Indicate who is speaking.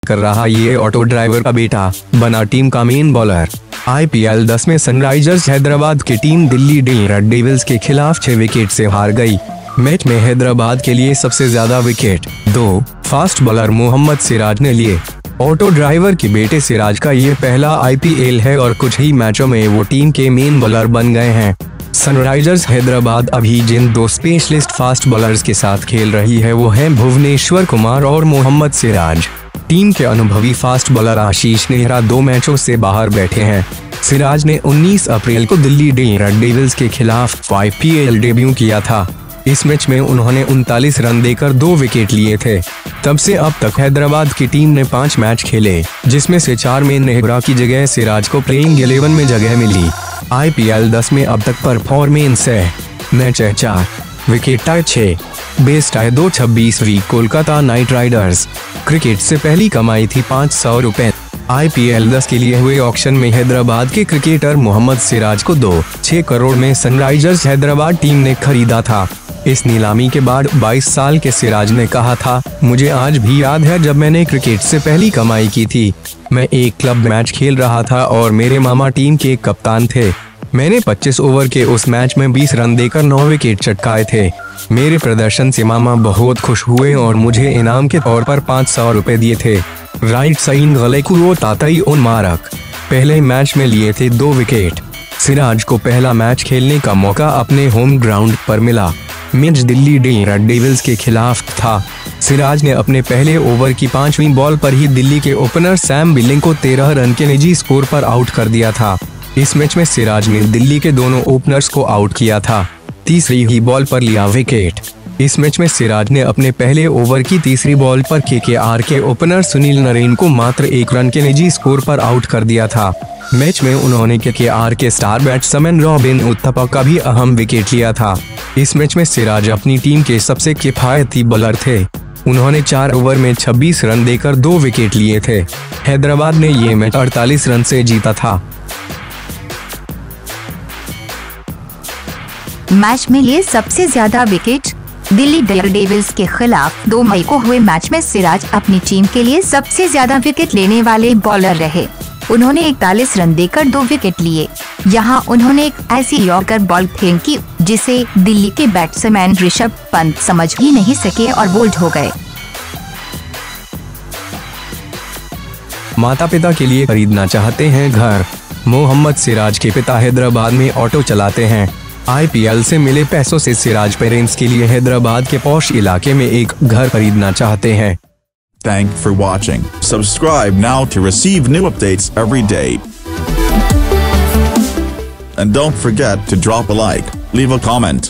Speaker 1: कर रहा ये ऑटो ड्राइवर का बेटा बना टीम का मेन बॉलर। IPL 10 में सनराइजर्स हैदराबाद की टीम दिल्ली डेयरडेविल्स के खिलाफ 6 विकेट से हार गई। मैच में हैदराबाद के लिए सबसे ज्यादा wicket 2 fast bowler Mohammed Siraj ने लिए। ऑटो ड्राइवर के बेटे सिराज का ये पहला IPL है और कुछ ही मैचों में वो टीम के मेन बॉलर बन गए हैं। सनराइजर्स हैदराबाद अभी जिन 2 स्पेशलिस्ट फास्ट बॉलर्स के साथ खेल रही है वो हैं भुवनेश्वर कुमार और मोहम्मद सिराज। टीम के अनुभवी फास्ट बॉलर आशीष नेहरा 2 मैचों से बाहर बैठे हैं। सिराज ने 19 अप्रैल को दिल्ली डेयरडेविल्स के खिलाफ IPL डेब्यू किया था। इस मैच में उन्होंने 39 रन देकर 2 विकेट लिए थे। तब से अब तक हैदराबाद की टीम ने 5 मैच खेले, जिसमें से 4 में नेहरा की जगह सिराज को प्लेइंग 11 में जगह मिली। IPL 10 में अब तक परफॉर्मेंस है: मैच है 4, विकेट है 6, बेस्ट है 226वीं कोलकाता नाइट राइडर्स। क्रिकेट से पहली कमाई थी 500 रुपए। IPL 10 के लिए हुए ऑक्शन में हैदराबाद के क्रिकेटर मोहम्मद सिराज को 2.6 करोड़ में सनराइजर्स हैदराबाद टीम ने खरीदा था। इस नीलामी के बाद 22 साल के सिराज ने कहा था, मुझे आज भी याद है जब मैंने क्रिकेट से पहली कमाई की थी। मैं एक क्लब मैच खेल रहा था और मेरे मामा टीम के कप्तान थे। मैंने 25 ओवर के उस मैच में 20 रन देकर 9 विकेट चटकाए थे। मेरे प्रदर्शन से मामा बहुत खुश हुए और मुझे इनाम के तौर पर 500 रुपए दिए थे। राइट साइन गले को ताताई उन मारक पहले मैच में लिए थे 2 विकेट। सिराज को पहला मैच खेलने का मौका अपने होम ग्राउंड पर मिला। मैच दिल्ली डेयरडेविल्स के खिलाफ था। सिराज ने अपने पहले ओवर की 5वीं बॉल पर ही दिल्ली के ओपनर सैम बिलिंग को 13 रन के निजी स्कोर पर आउट कर दिया था। इस मैच में सिराज ने दिल्ली के दोनों ओपनर्स को आउट किया था। तीसरी ही बॉल पर लिया विकेट। इस मैच में सिराज ने अपने पहले ओवर की तीसरी बॉल पर KKR के ओपनर सुनील नरेन को मात्र 1 रन के निजी स्कोर पर आउट कर दिया था। मैच में उन्होंने KKR के स्टार बैट्समैन रॉबिन उथप्पा का भी अहम विकेट लिया था। इस मैच में सिराज अपनी टीम के सबसे किफायती बॉलर थे। उन्होंने 4 ओवर में 26 रन देकर 2 विकेट लिए थे। हैदराबाद ने ये मैच 48 रन से जीता था।
Speaker 2: मैच में लिए सबसे ज्यादा विकेट दिल्ली डेयरडेविल्स के खिलाफ 2 मई को हुए मैच में सिराज अपनी टीम के लिए सबसे ज्यादा विकेट लेने वाले बॉलर रहे। उन्होंने 41 रन देकर 2 विकेट लिए। यहां उन्होंने एक ऐसी यॉर्कर बॉल फेंकी जिसे दिल्ली के बैट्समैन ऋषभ पंत समझ ही नहीं सके और बोल्ड हो गए।
Speaker 1: माता पिता के लिए खरीदना चाहते हैं घर? मोहम्मद सिराज के पिता हैदराबाद में ऑटो चलाते हैं। IPL से मिले पैसों से सिराज पेरेंट्स के लिए हैदराबाद के पॉश इलाके में एक घर खरीदना चाहते हैं।
Speaker 3: Thanks for watching. Subscribe now to receive new updates every day. And don't forget to drop a like, leave a comment.